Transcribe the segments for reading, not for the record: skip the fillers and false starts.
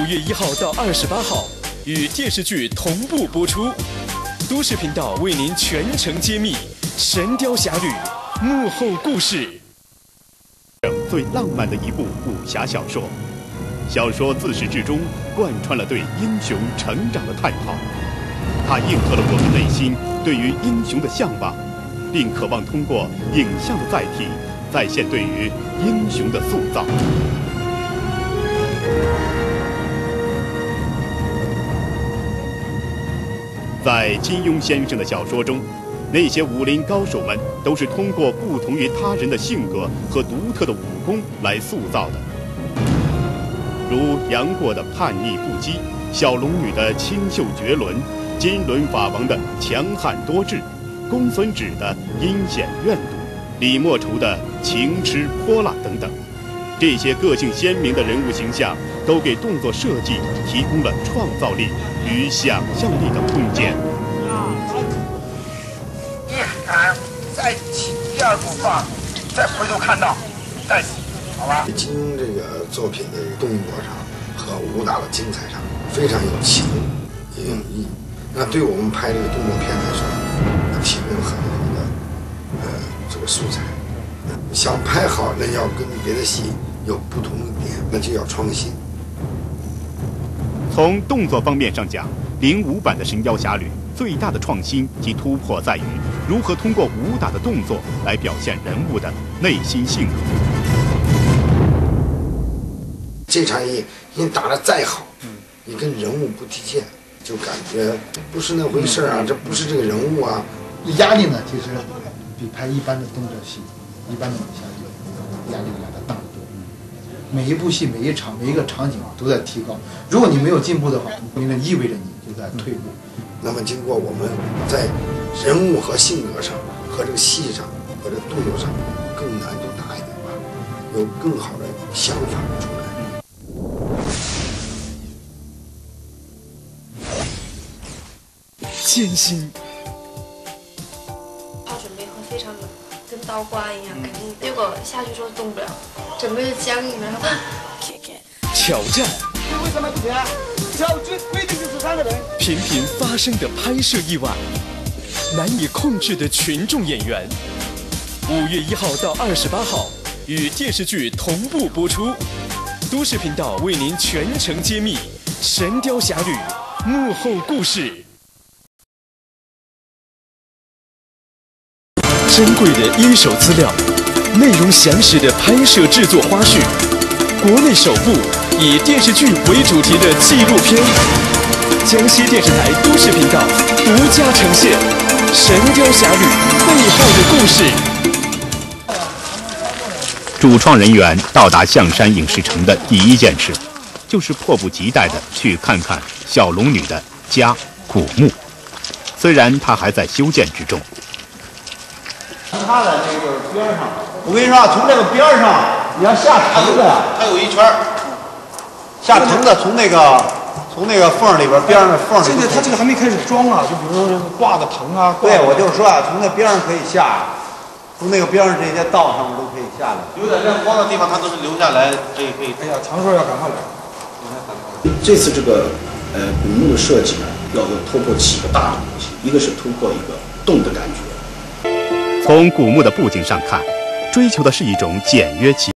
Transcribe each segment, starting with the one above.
月1号到28号与电视剧同步播出。都市频道为您全程揭秘《神雕侠侣》幕后故事。 最浪漫的一部武侠小说，小说自始至终贯穿了对英雄成长的探讨，它应和了我们内心对于英雄的向往，并渴望通过影像的载体，再现对于英雄的塑造。在金庸先生的小说中，那些武林高手们都是通过不同于他人的性格和独特的武功来塑造的，如杨过的叛逆不羁，小龙女的清秀绝伦，金轮法王的强悍多智，公孙止的阴险怨毒，李莫愁的情痴泼辣等等。这些个性鲜明的人物形象都给动作设计提供了创造力与想象力的空间。 再起第二步放，再回头看到，再起，好吧？ 金庸这个作品的动作上和武打的精彩上非常有情，也有义。那对我们拍这个动作片来说，提供很好的这个素材。想拍好，那要跟别的戏有不同的点，那就要创新。 从动作方面上讲，05版的《神雕侠侣》最大的创新及突破在于如何通过武打的动作来表现人物的内心性格。 这场戏你打得再好，你跟人物不提线，就感觉不是那回事啊，这不是这个人物啊。 压力呢，其实比拍一般的动作戏、一般的武侠剧压力来的大得多。每一部戏、每一场、每一个场景都在提高。如果你没有进步的话，那意味着你就在退步。 那么经过我们在人物和性格上和这个戏上和这个动作上更难度大一点吧，有更好的想法出来。 艰辛。 他准备会非常冷，跟刀刮一样，肯定。结果下去之后动不了，整个就僵硬了。 挑战。 为什么不填？小区规定就是3个人。 频频发生的拍摄意外，难以控制的群众演员。5月1号到28号与电视剧同步播出。都市频道为您全程揭秘《神雕侠侣》幕后故事。珍贵的一手资料，内容详实的拍摄制作花絮，国内首部以电视剧为主题的纪录片，江西电视台都市频道独家呈现《神雕侠侣》背后的故事。 主创人员到达象山影视城的第一件事，就是迫不及待地去看看小龙女的家古墓。虽然它还在修建之中。 它的这个边上，我跟你说，从这个边上你要下藤子呀， 它有一圈下藤子从那个缝里边边上的缝里。 现在它这个还没开始装啊，就比如说挂个藤啊。 对，我就说啊，从那边上可以下，从那个边上这些道上面都可以下来。 有点亮光的地方，它都是留下来，可以。 哎呀，常说要赶快来。 这次这个古墓的设计呢，要突破几个大的东西，一个是突破一个动的感觉。 从古墓的布景上看，追求的是一种简约极。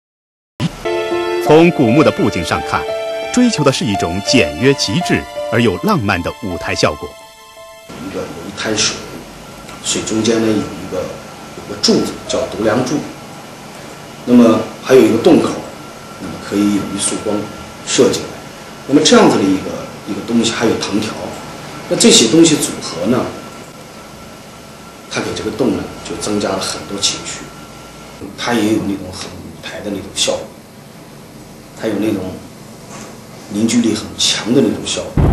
从古墓的布景上看，追求的是一种简约极致而又浪漫的舞台效果。 有一滩水，水中间呢有一个柱子叫独梁柱，那么还有一个洞口，那么可以有一束光射进来。那么这样子的一个东西，还有藤条，那这些东西组合呢，它给这个洞呢就增加了很多情绪，它也有那种很舞台的那种效果，它有那种凝聚力很强的那种效果。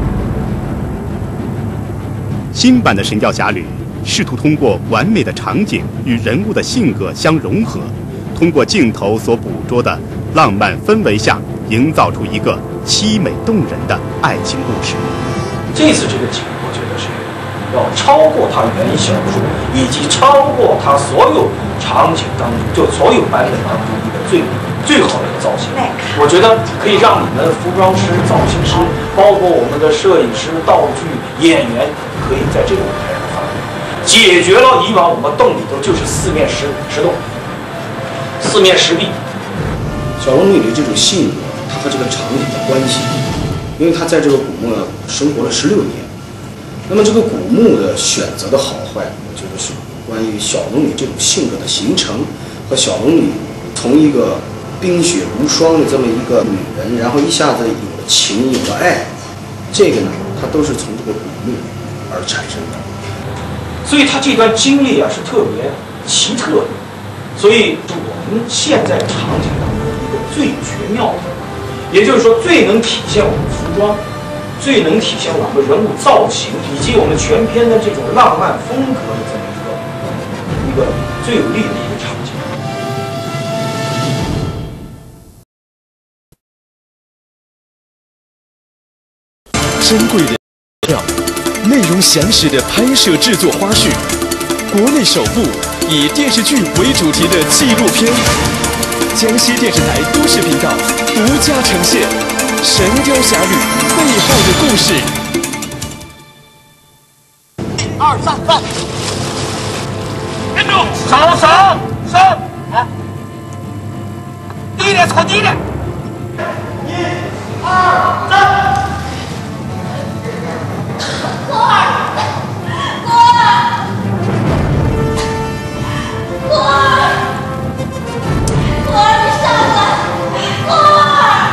新版的《神雕侠侣》试图通过完美的场景与人物的性格相融合，通过镜头所捕捉的浪漫氛围下，营造出一个凄美动人的爱情故事。 这次这个景，我觉得是要超过它原小说，以及超过它所有场景当中，就所有版本当中一个最最好的造型。我觉得可以让你们服装师、造型师，包括我们的摄影师、道具、演员，可以在这个舞台上发挥，解决了以往我们洞里头就是四面石洞、四面石壁。 小龙女的这种性格，她和这个场景的关系，因为她在这个古墓生活了16年，那么这个古墓的选择的好坏，我觉得是关于小龙女这种性格的形成和小龙女从一个冰雪无双的这么一个女人，然后一下子有了情，有了爱，这个呢，它都是从这个古墓而产生的。 所以她这段经历啊是特别奇特的，所以是我们现在场景当中一个最绝妙的，也就是说最能体现我们服装，最能体现我们人物造型以及我们全片的这种浪漫风格的这么一个最有力的一个场景。 珍贵的料，内容详实的拍摄制作花絮，国内首部以电视剧为主题的纪录片，江西电视台都市频道独家呈现《神雕侠侣》背后的故事。 2、3，放！站住！手！好，低一点，朝低一点。1、2、3。 郭儿，你上来！郭儿，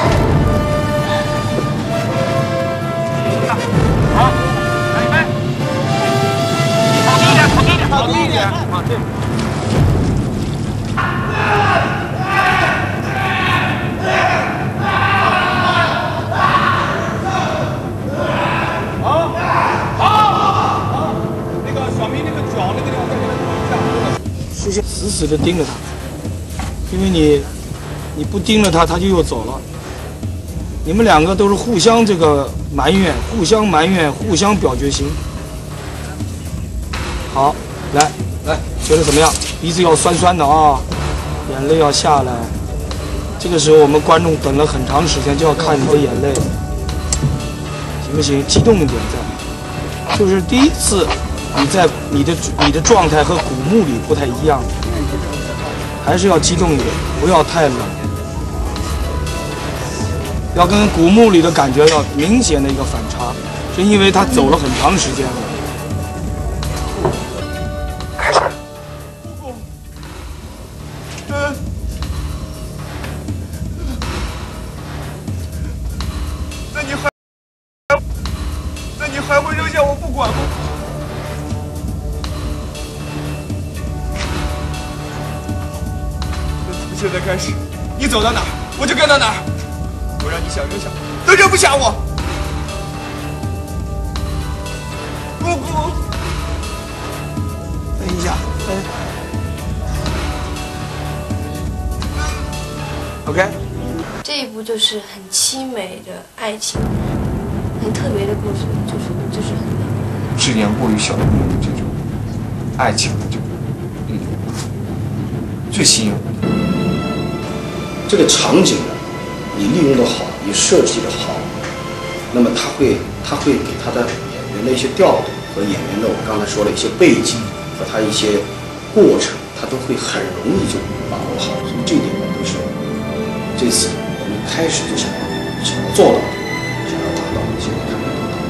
好，来预备，靠低一点，啊，对。 死死地盯着他，因为你不盯着他，他就又走了。你们两个都是互相这个埋怨，互相表决心。好，来，觉得怎么样？鼻子要酸酸的啊，眼泪要下来。这个时候我们观众等了很长时间，就要看你的眼泪，行不行？激动一点再，就是第一次。你的状态和古墓里不太一样，还是要激动一点，不要太冷，要跟古墓里的感觉要明显的一个反差，是因为他走了很长时间了。 开始。那你还会扔下我不管吗？现在开始，你走到哪儿，我就跟到哪儿。我让你想扔下，都扔不下我。姑姑， 等一下，OK。 这一部就是很凄美的爱情，很特别的故事，就是很直言过于小龙女的这种爱情的这个最吸引我的。 这个场景呢，你利用的好，你设计的好，那么他会给他的演员的一些调度和演员的我刚才说的一些背景和他一些过程，他都会很容易就把握好。所以这一点呢，都是这次我们开始就想要做到的，想要达到的，结果他没有达到。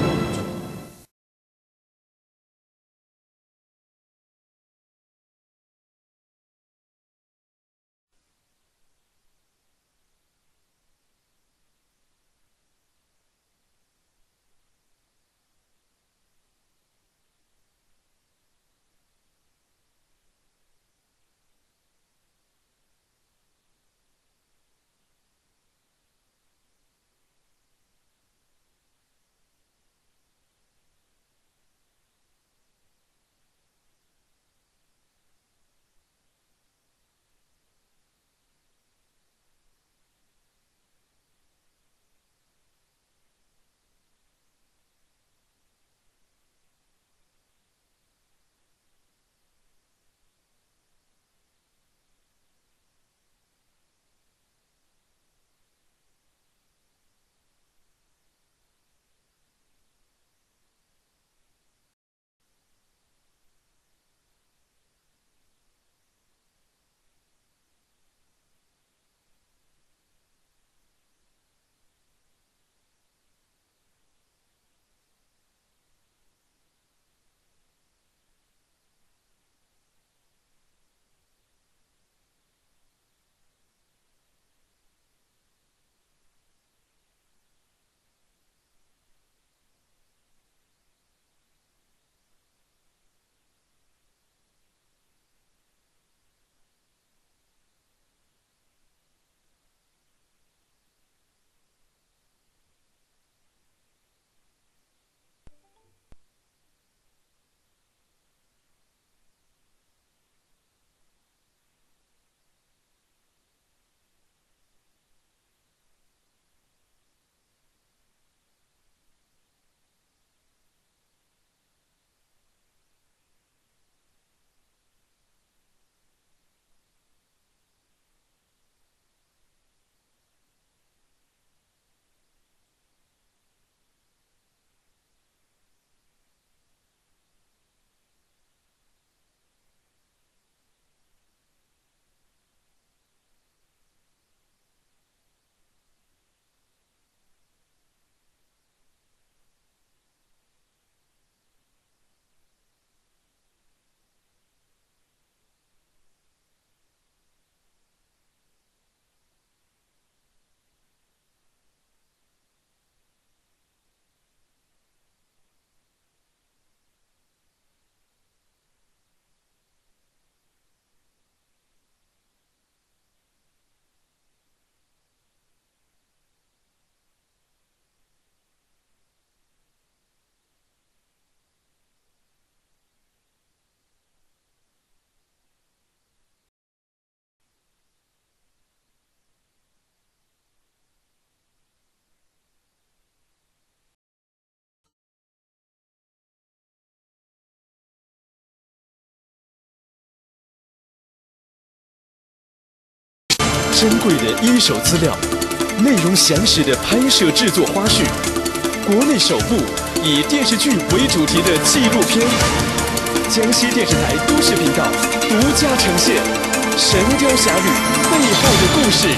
珍贵的一手资料，内容详实的拍摄制作花絮，国内首部以电视剧为主题的纪录片，江西电视台都市频道独家呈现《神雕侠侣》背后的故事。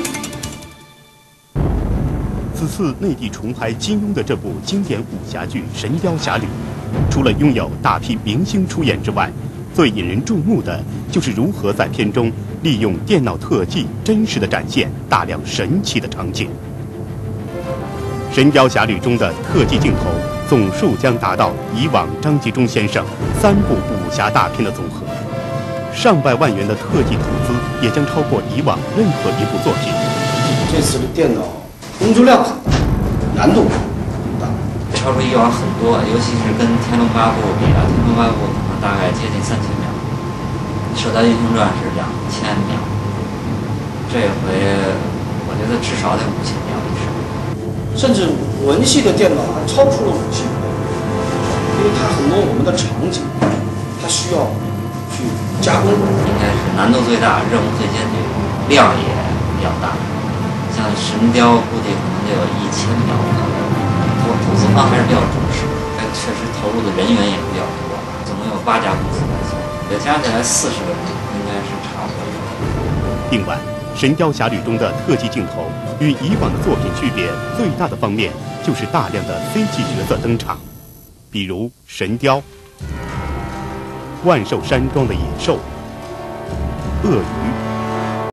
此次内地重拍金庸的这部经典武侠剧《神雕侠侣》，除了拥有大批明星出演之外，最引人注目的就是如何在片中利用电脑特技真实地展现大量神奇的场景。《神雕侠侣》中的特技镜头总数将达到以往张纪中先生3部武侠大片的总和，上百万元的特技投资也将超过以往任何一部作品。 这次的电脑工作量很大，难度很大， 超出以往很多，尤其是跟《天龙八部》比啊，《天龙八部》可能大概接近3000秒，《射雕英雄传》是2000秒，这回我觉得至少得5000秒以上。 甚至文戏的电脑还超出了武戏，因为它很多我们的场景，它需要去加工， 应该是难度最大，任务最艰巨，量也比较大。像神雕估计可能就有1000秒，投资方还是比较重视，但确实投入的人员也比较多，总共有8家公司在做，也加起来40个人，应该是差不多。 另外，《神雕侠侣》中的特技镜头与以往的作品区别最大的方面，就是大量的 CG 角色登场，比如神雕、万寿山庄的野兽、鳄鱼、